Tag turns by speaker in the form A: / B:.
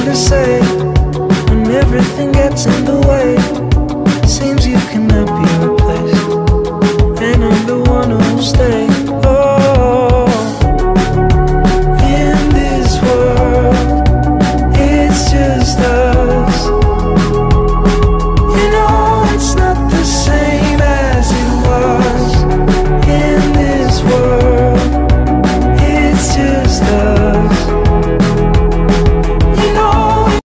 A: to say when everything gets in the way.